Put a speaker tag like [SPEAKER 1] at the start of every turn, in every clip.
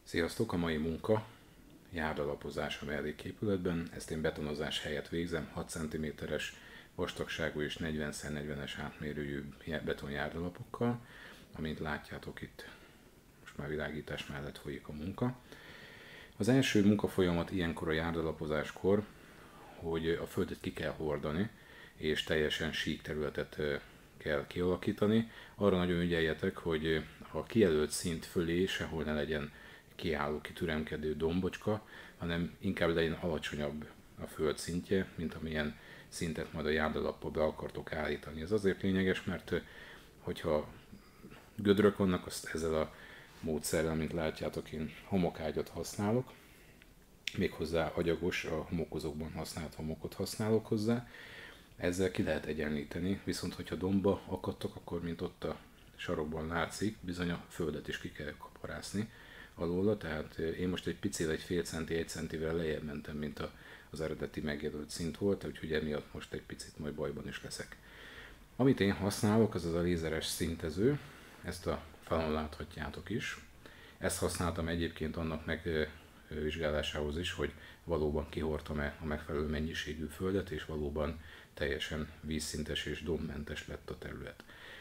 [SPEAKER 1] Sziasztok! A mai munka járdalapozás a melléképületben. Ezt én betonozás helyett végzem, 6 cm-es vastagságú és 40x40-es átmérőjű betonjárdalapokkal. Amint látjátok, itt most már világítás mellett folyik a munka. Az első munkafolyamat ilyenkor a járdalapozáskor, hogy a földet ki kell hordani, és teljesen sík területet kell kialakítani. Arra nagyon ügyeljetek, hogy a kijelölt szint fölé sehol ne legyen kiálló, kitüremkedő dombocska, hanem inkább legyen alacsonyabb a föld szintje, mint amilyen szintet majd a járdalappal be akartok állítani. Ez azért lényeges, mert hogyha gödrök vannak, azt ezzel a módszerrel, mint látjátok, én homokágyat használok, méghozzá agyagos, a homokozókban használt homokot használok hozzá. Ezzel ki lehet egyenlíteni, viszont hogyha domba akadtok, akkor mint ott a sarokban látszik, bizony a földet is ki kell kaparászni alóla, tehát én most egy picit, egy fél centi, 1 centivel lejjebb mentem, mint az eredeti megjelölt szint volt, úgyhogy emiatt most egy picit majd bajban is leszek. Amit én használok, az a lézeres szintező, ezt a falon láthatjátok is. Ezt használtam egyébként annak megvizsgálásához is, hogy valóban kihordtam-e a megfelelő mennyiségű földet, és valóban teljesen vízszintes és dombmentes lett a terület.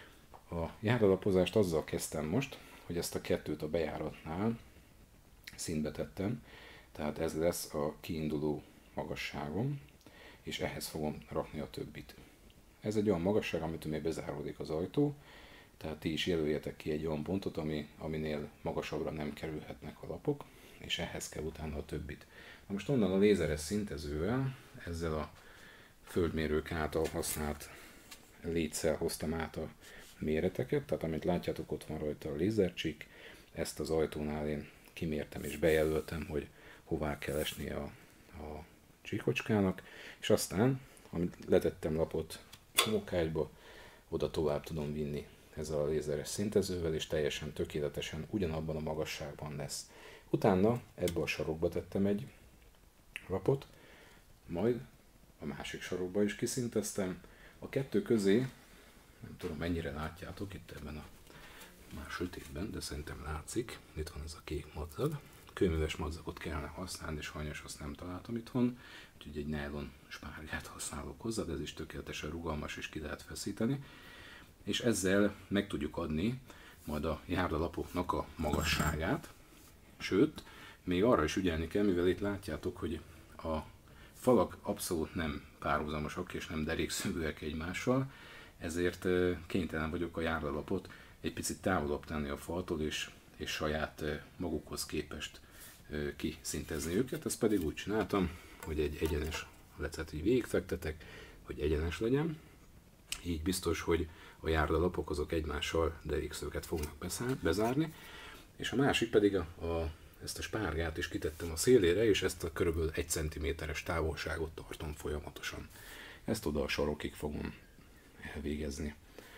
[SPEAKER 1] A járdalapozást azzal kezdtem most, hogy ezt a kettőt a bejáratnál szintbe tettem, tehát ez lesz a kiinduló magasságom, és ehhez fogom rakni a többit. Ez egy olyan magasság, amitől még bezáródik az ajtó, tehát ti is jelöljetek ki egy olyan pontot, aminél magasabbra nem kerülhetnek a lapok, és ehhez kell utána a többit. Na most onnan a lézeres szintezővel, ezzel a földmérők által használt létszel hoztam át a méreteket, tehát amit látjátok, ott van rajta a lézercsík, ezt az ajtónál én kimértem és bejelöltem, hogy hová kell esnie a csíkocskának, és aztán, amit letettem lapot homokágyba, oda tovább tudom vinni ezzel a lézeres szintezővel, és teljesen tökéletesen ugyanabban a magasságban lesz. Utána ebbe a sarokba tettem egy lapot, majd a másik sarokba is kiszinteztem. A kettő közé, nem tudom mennyire látjátok itt ebben a már sötétben, de szerintem látszik, itt van ez a kék madzag. Kőműves madzagot kellene használni, sajnos azt nem találtam itthon, úgyhogy egy nylon spárgát használok hozzá, de ez is tökéletesen rugalmas és ki lehet feszíteni. És ezzel meg tudjuk adni majd a járdalapoknak a magasságát, sőt, még arra is ügyelni kell, mivel itt látjátok, hogy a falak abszolút nem párhuzamosak és nem derékszögűek egymással, ezért kénytelen vagyok a járdalapot egy picit távolabb tenni a faltól, és saját magukhoz képest kiszintezni őket. Ezt pedig úgy csináltam, hogy egy egyenes lecet így végigfektetek, hogy egyenes legyen. Így biztos, hogy a járdalapok azok egymással derékszöget fognak bezárni. És a másik pedig ezt a spárgát is kitettem a szélére, és ezt a kb. 1 cm-es távolságot tartom folyamatosan. Ezt oda a sarokig fogom elvégezni.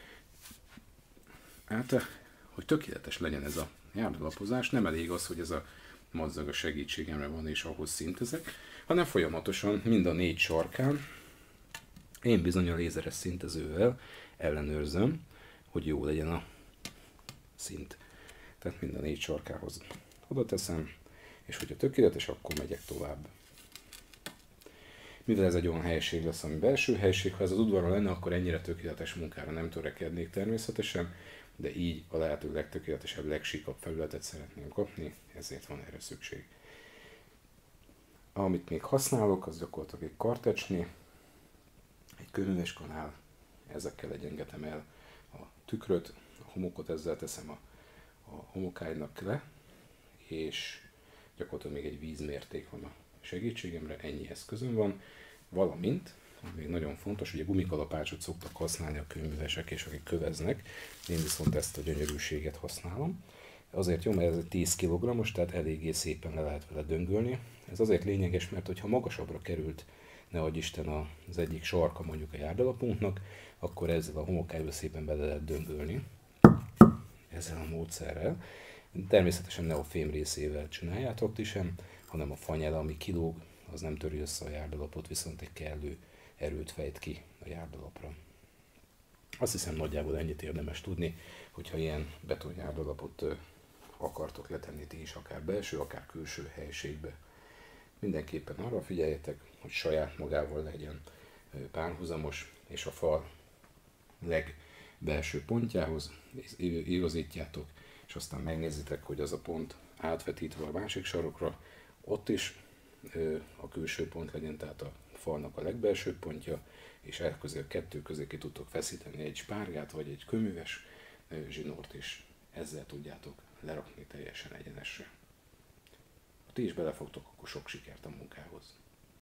[SPEAKER 1] Hát, hogy tökéletes legyen ez a járdalapozás, nem elég az, hogy ez a madzag a segítségemre van és ahhoz szintezek, hanem folyamatosan mind a 4 sarkán én bizony a lézeres szintezővel ellenőrzöm, hogy jó legyen a szint. Tehát mind a 4 sarkához oda teszem, és hogyha tökéletes, akkor megyek tovább. Mivel ez egy olyan helység lesz, ami belső helység, ha ez az udvaron lenne, akkor ennyire tökéletes munkára nem törekednék természetesen, de így a lehető legtökéletesebb, legsíkabb felületet szeretném kapni, ezért van erre szükség. Amit még használok, az gyakorlatilag egy kartecsné, egy kőműves kanál, ezekkel egyengetem el a tükröt, a homokot ezzel teszem a homokágynak le, és gyakorlatilag még egy vízmérték van a segítségemre, ennyi eszközöm van, valamint, még nagyon fontos, hogy a gumikalapácsot szoktak használni a kőművesek, és akik köveznek, én viszont ezt a gyönyörűséget használom. Azért jó, mert ez egy 10 kg-os, tehát eléggé szépen le lehet vele döngölni. Ez azért lényeges, mert hogyha magasabbra került, ne adj Isten, az egyik sarka mondjuk a járdalapunknak, akkor ezzel a homokágyba szépen bele lehet döngölni, ezzel a módszerrel. Természetesen ne a fém részével csináljátok ti sem, hanem a fanyela, ami kilóg, az nem töri össze a járdalapot, viszont egy kellő erőt fejt ki a járdalapra. Azt hiszem nagyjából ennyit érdemes tudni, hogyha ilyen betonjárdalapot akartok letenni ti is, akár belső, akár külső helyiségbe. Mindenképpen arra figyeljetek, hogy saját magával legyen párhuzamos, és a fal legbelső pontjához igazítjátok, és aztán megnézitek, hogy az a pont átvetítve a másik sarokra, ott is a külső pont legyen, tehát a falnak a legbelső pontja, és elközé a kettő közé ki tudtok feszíteni egy spárgát, vagy egy köműves zsinort is. Ezzel tudjátok lerakni teljesen egyenesre. Ha ti is belefogtok, akkor sok sikert a munkához.